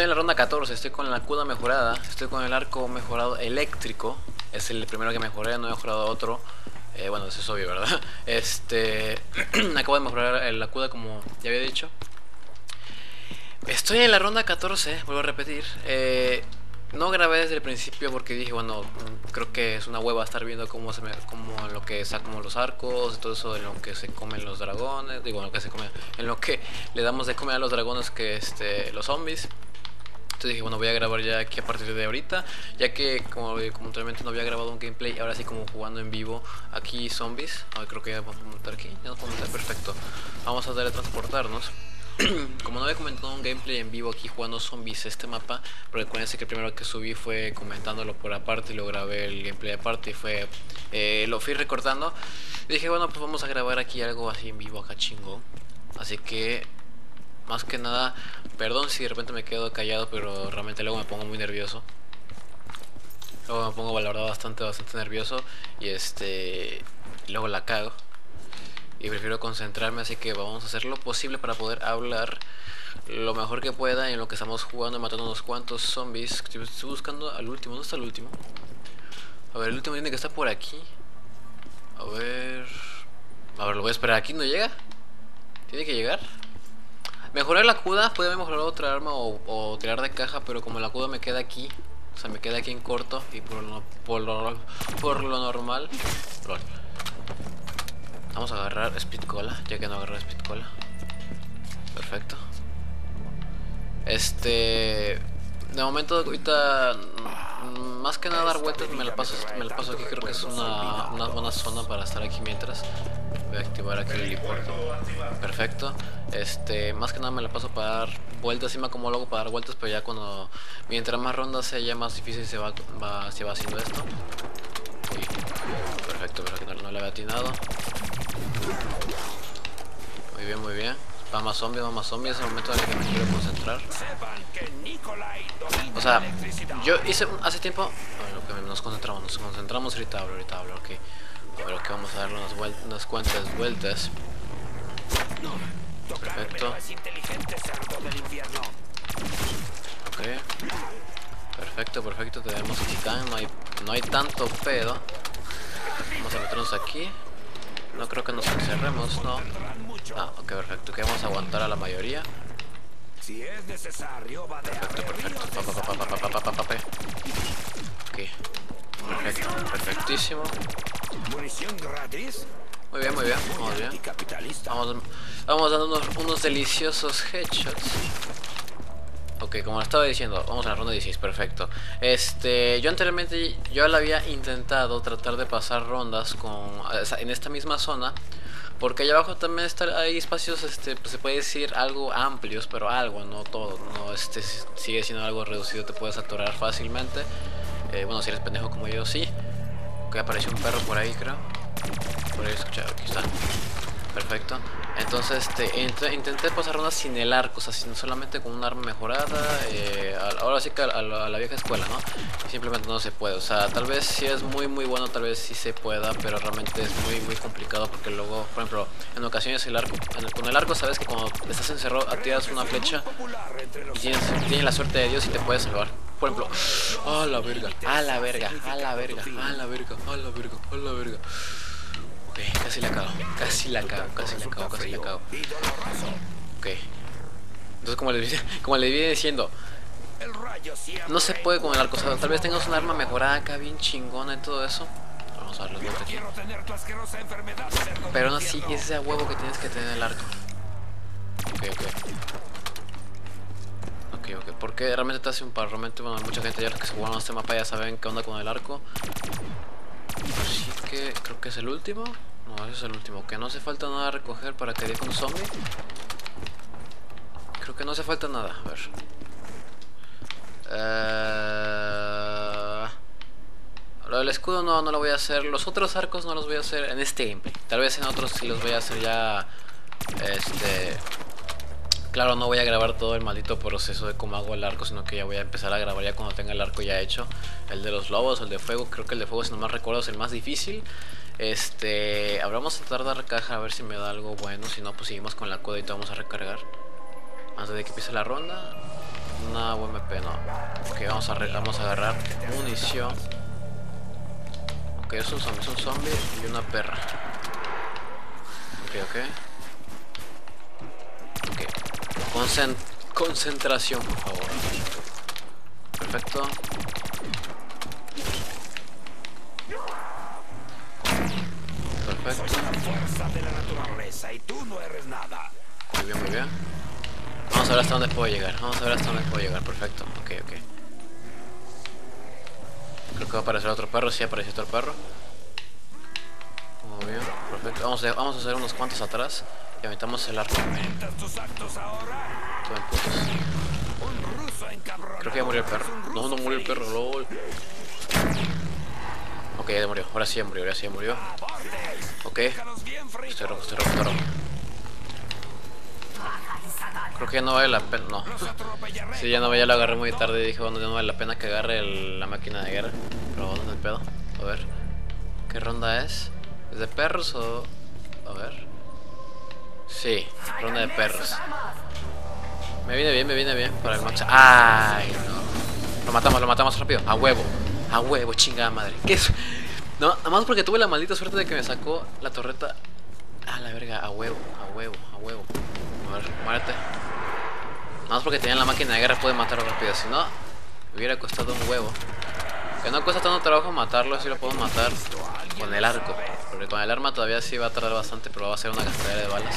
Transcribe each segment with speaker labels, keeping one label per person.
Speaker 1: Estoy en la ronda 14, estoy con la CUDA mejorada, estoy con el arco mejorado eléctrico. Es el primero que mejoré, no he mejorado otro. Bueno, eso es obvio, ¿verdad? Acabo de mejorar la CUDA como ya había dicho. Estoy en la ronda 14, vuelvo a repetir. No grabé desde el principio porque dije, bueno, creo que es una hueva estar viendo cómo lo que como los arcos y todo eso, en lo que se comen los dragones, digo, en lo que le damos de comer a los dragones, que los zombies. Entonces dije, bueno, voy a grabar ya aquí a partir de ahorita, ya que como anteriormente no había grabado un gameplay, ahora sí como jugando en vivo aquí zombies. Creo que ya vamos a montar aquí, ya nos podemos meter, perfecto. Vamos a teletransportarnos. Como no había comentado un gameplay en vivo aquí jugando zombies este mapa, pero recuerden que el primero que subí fue comentándolo por aparte y lo grabé el gameplay aparte y fue lo fui recortando. Y dije, bueno, pues vamos a grabar aquí algo así en vivo acá chingón. Así que más que nada, perdón si de repente me quedo callado, pero realmente luego me pongo muy nervioso. Luego me pongo, la verdad, bastante nervioso y luego la cago. Y prefiero concentrarme, así que vamos a hacer lo posible para poder hablar lo mejor que pueda en lo que estamos jugando y matando unos cuantos zombies. Estoy buscando al último, ¿dónde está el último? A ver, el último tiene que estar por aquí. A ver, lo voy a esperar. ¿Aquí no llega? ¿Tiene que llegar? Mejorar la CUDA, puede mejorar otra arma o tirar de caja, pero como la CUDA me queda aquí, o sea, me queda aquí en corto y por lo normal. Vamos a agarrar Speed Cola, ya que no agarré Speed Cola. Perfecto. De momento ahorita más que nada dar vueltas me la paso aquí. Creo que es una buena zona para estar aquí mientras. Voy a activar aquí el helipuerto. Perfecto. Más que nada me la paso para dar vueltas, sí me acomodo luego para dar vueltas, pero ya mientras más rondas sea ya más difícil se va haciendo esto. Uy, perfecto, pero que no le había atinado. Muy bien. Va más zombies, es el momento en el que me quiero concentrar. O sea, yo hice hace tiempo. Lo que nos concentramos ahorita hablo, ok. A ver, que vamos a darle unas cuantas vueltas. Perfecto. Ok. Perfecto, tenemos Titan, no hay tanto pedo. Vamos a meternos aquí. No creo que nos encerremos, no. Ok, perfecto, que vamos a aguantar a la mayoría.
Speaker 2: Si es necesario,
Speaker 1: Perfecto. Ok. Perfectísimo.
Speaker 2: Munición gratis.
Speaker 1: Muy bien. Vamos dando unos deliciosos headshots. Ok, como estaba diciendo, vamos a la ronda 16, perfecto. Yo anteriormente la había intentado tratar de pasar rondas en esta misma zona, porque allá abajo también hay espacios, pues se puede decir algo amplios, pero algo, no todo, no, sigue siendo algo reducido, te puedes atorar fácilmente. Bueno, si eres pendejo como yo, sí. Ok, apareció un perro por ahí, creo. Por ahí escuchar, aquí está. Perfecto. Entonces intenté pasar rondas sin el arco, o sea, solamente con un arma mejorada. Ahora sí que a la vieja escuela, ¿no? Y simplemente no se puede. O sea, tal vez si es muy bueno, tal vez sí se pueda, pero realmente es muy complicado porque luego, por ejemplo, en ocasiones con el arco sabes que cuando estás encerrado tiras una flecha y tienes la suerte de Dios y te puedes salvar. Por ejemplo, a la verga. Ok, casi la cago. Ok. Entonces como le viene diciendo, no se puede con el arco. O sea, tal vez tengas un arma mejorada acá bien chingona y todo eso. Vamos a darle vuelta aquí. Pero aún así, ese huevo que tienes que tener el arco. Ok, porque realmente te hace un par. Realmente, bueno, mucha gente ya que se jugaron este mapa ya saben qué onda con el arco. Así que creo que es el último. No, ese es el último. Que no hace falta nada a recoger para que dé con un zombie. Creo que no hace falta nada. A ver. Lo del escudo no lo voy a hacer. Los otros arcos no los voy a hacer en este gameplay. Tal vez en otros sí los voy a hacer ya. Claro, no voy a grabar todo el maldito proceso de cómo hago el arco, sino que ya voy a empezar a grabar ya cuando tenga el arco ya hecho. El de los lobos, el de fuego, creo que el de fuego, si no más recuerdo, es el más difícil. Ahora vamos a tratar de recargar a ver si me da algo bueno. Si no, pues seguimos con la coda y te vamos a recargar antes de que empiece la ronda. Una UMP, no. Ok, vamos a agarrar munición. Ok, es un zombie y una perra. Ok. Concentración, por favor. Perfecto. Perfecto.
Speaker 2: La fuerza de la naturaleza y tú no eres nada.
Speaker 1: Muy bien. Vamos a ver hasta dónde puedo llegar. Perfecto. Ok. Creo que va a aparecer otro perro. Sí, apareció otro perro. Muy bien, perfecto. Vamos a hacer unos cuantos atrás. Y aventamos el arco.
Speaker 2: Tus actos ahora.
Speaker 1: Todo en putos.
Speaker 2: Un ruso encabronado.
Speaker 1: Creo que ya murió el perro. No murió el perro, lol. Ok, ya murió. Ahora sí ya murió. Ok. Estoy rojo. Creo que ya no vale la pena. No. Sí, ya lo agarré muy tarde y dije, bueno, ya no vale la pena que agarre la máquina de guerra. Pero ¿dónde es el pedo? A ver. ¿Qué ronda es? ¿Es de perros o...? A ver. Sí, ronda de perros. Me viene bien para el max. ¡Ay, no! Lo matamos rápido. A huevo, chingada madre. ¿Qué es? No, nada más porque tuve la maldita suerte de que me sacó la torreta. A la verga, a huevo. A ver, muérete. Nada más porque tenía la máquina de guerra pude matarlo rápido. Si no, me hubiera costado un huevo. Que no cuesta tanto trabajo matarlo, así lo puedo matar con el arco. Porque con el arma todavía sí va a tardar bastante, pero va a ser una gastadera de balas.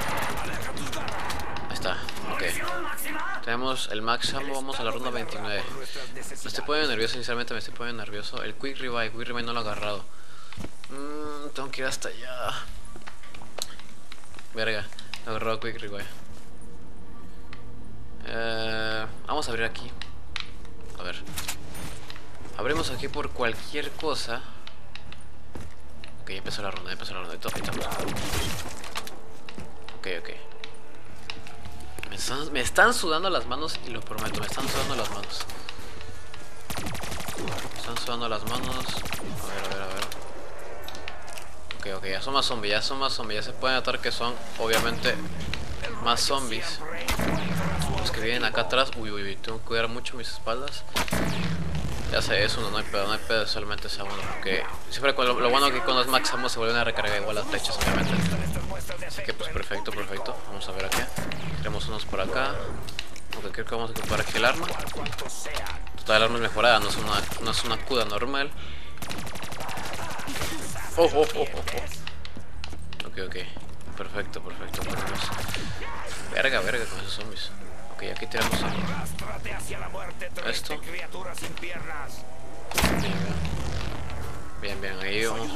Speaker 1: Ahí está, ok. Tenemos el max ammo, vamos a la ronda 29. Me estoy poniendo nervioso, sinceramente me estoy poniendo nervioso. El Quick Revive no lo he agarrado. Tengo que ir hasta allá. Verga, he agarrado Quick Revive. Vamos a abrir aquí. A ver. Abrimos aquí por cualquier cosa. Ok, empezó la ronda. Ahí estamos. Ok. Me están sudando las manos y lo prometo, me están sudando las manos. A ver. Ok, ya son más zombies, ya se puede notar que son, obviamente, más zombies. Los que vienen acá atrás. Uy, tengo que cuidar mucho mis espaldas. Ya sé, es uno, no hay pedo, solamente es a uno. Porque siempre lo bueno que con los max ammo se vuelven a recargar igual las flechas, obviamente. Así que pues perfecto. Vamos a ver aquí. Tenemos unos por acá. Ok, creo que vamos a ocupar aquí el arma. Total, el arma es mejorada, no es una CUDA normal. Oh. Ok. Perfecto. Verga con esos zombies. Ok, aquí tenemos esto. Bien, ahí vamos.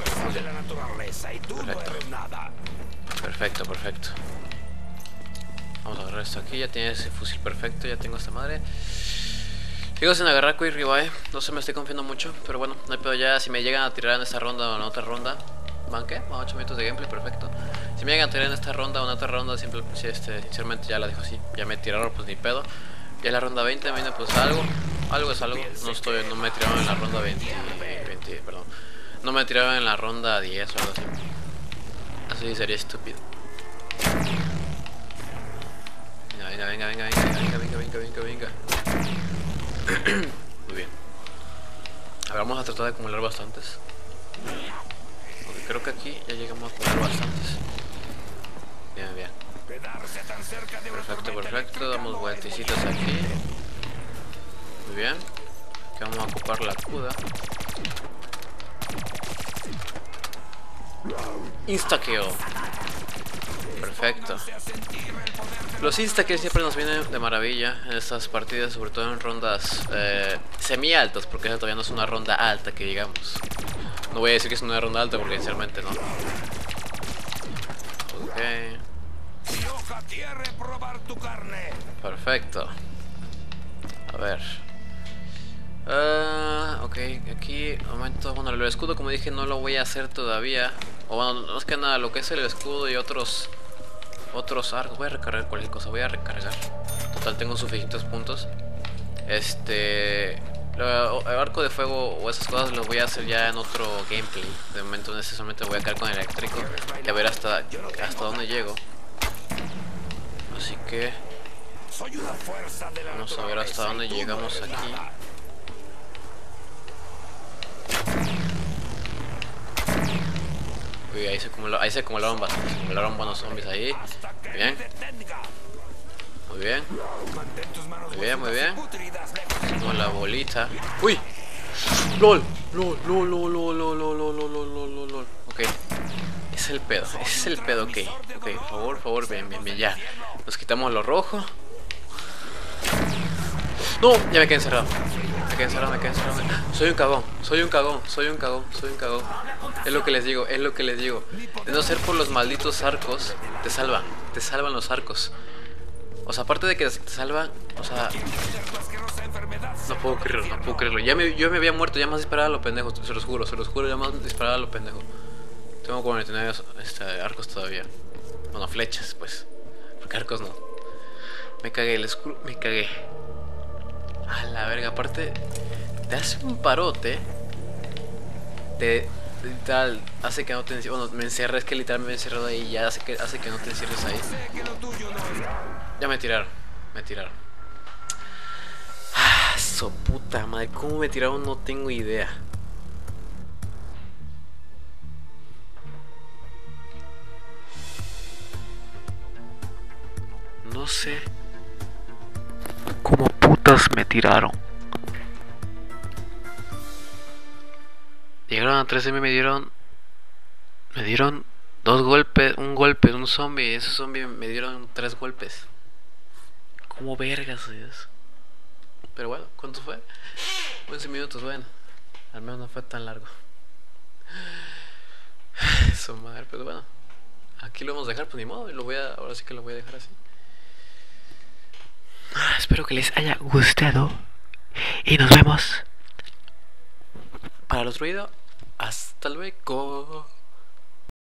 Speaker 1: Perfecto. Vamos a agarrar esto aquí, ya tiene ese fusil perfecto, ya tengo esta madre. Sigo sin agarrar Quick Revive, no se me estoy confiando mucho, pero bueno, no hay pedo ya, si me llegan a tirar en esta ronda o en otra ronda. ¿Van qué? Van 8 minutos de gameplay, perfecto. Si me llegan a tirar en esta ronda o en otra ronda, sinceramente ya la dejo así, ya me tiraron pues ni pedo. Ya en la ronda 20 viene pues algo es algo, no me tiraron en la ronda 20, perdón. No me tiraron en la ronda 10 o algo así. Así sería estúpido. Venga. Muy bien. A ver, vamos a tratar de acumular bastantes. Porque creo que aquí ya llegamos a acumular bastantes. Bien. Perfecto. Damos vueltecitas aquí. Muy bien. Aquí vamos a ocupar la CUDA. Insta-kill. Perfecto. Los insta-kills siempre nos vienen de maravilla en estas partidas, sobre todo en rondas semi-altas, porque esa todavía no es una ronda alta, que digamos. No voy a decir que es una ronda alta, porque sinceramente no. Ok. Perfecto. A ver. Ok, aquí, momento, bueno, el escudo como dije no lo voy a hacer todavía. O bueno, no es que nada, lo que es el escudo y otros arcos. Voy a recargar cualquier cosa, Total, tengo suficientes puntos. El arco de fuego o esas cosas lo voy a hacer ya en otro gameplay. De momento necesariamente voy a quedar con el eléctrico y a ver hasta dónde llego. Así que
Speaker 2: Soy una fuerza de la
Speaker 1: Vamos a ver hasta dónde llegamos aquí. Uy, ahí se acumularon bastante. Se acumularon buenos zombies ahí. Muy bien. Muy bien. Muy bien, muy bien. Con la bolita. ¡Uy! ¡Lol! ¡Lol! ¡Lol! ¡Lol! ¡Lol! ¡Lol! ¡Lol! ¡Lol! ¡Lol! ¡Lol! ¡Lol! Ok. Es el pedo. Ese es el pedo, ok. Ok, por favor, bien, bien, bien, ya. Nos quitamos lo rojo. ¡No! Ya me quedé encerrado. Me quedé encerrado, me quedé encerrado. Soy un cagón, soy un cagón, soy un cagón, soy un cagón. Es lo que les digo, es lo que les digo. De no ser por los malditos arcos, te salvan los arcos. O sea, aparte de que te salvan, o sea, no puedo creerlo, no puedo creerlo. Yo me había muerto, ya más disparaba a lo pendejo, se los juro, ya más disparaba a lo pendejo. Tengo 49 arcos todavía. Bueno, flechas, pues. Porque arcos no. Me cagué, el escudo, me cagué. A la verga, aparte, te hace un parote. Literal, hace que no te encierres. Bueno, me encerré, es que literalmente me he encerrado ahí. Ya hace que no te encierres ahí. Ya me tiraron, me tiraron. Ah, su puta madre, ¿cómo me tiraron? No tengo idea. No sé cómo putas me tiraron. Llegaron a 13 y me dieron dos golpes, un zombie. Esos zombies me dieron 3 golpes. ¿Cómo vergas es? Pero bueno, ¿cuánto fue? 11 minutos, bueno. Al menos no fue tan largo. Su madre, pero bueno. Aquí lo vamos a dejar, pues ni modo. Ahora sí que lo voy a dejar así. Espero que les haya gustado. Y nos vemos para el otro video. Hasta luego.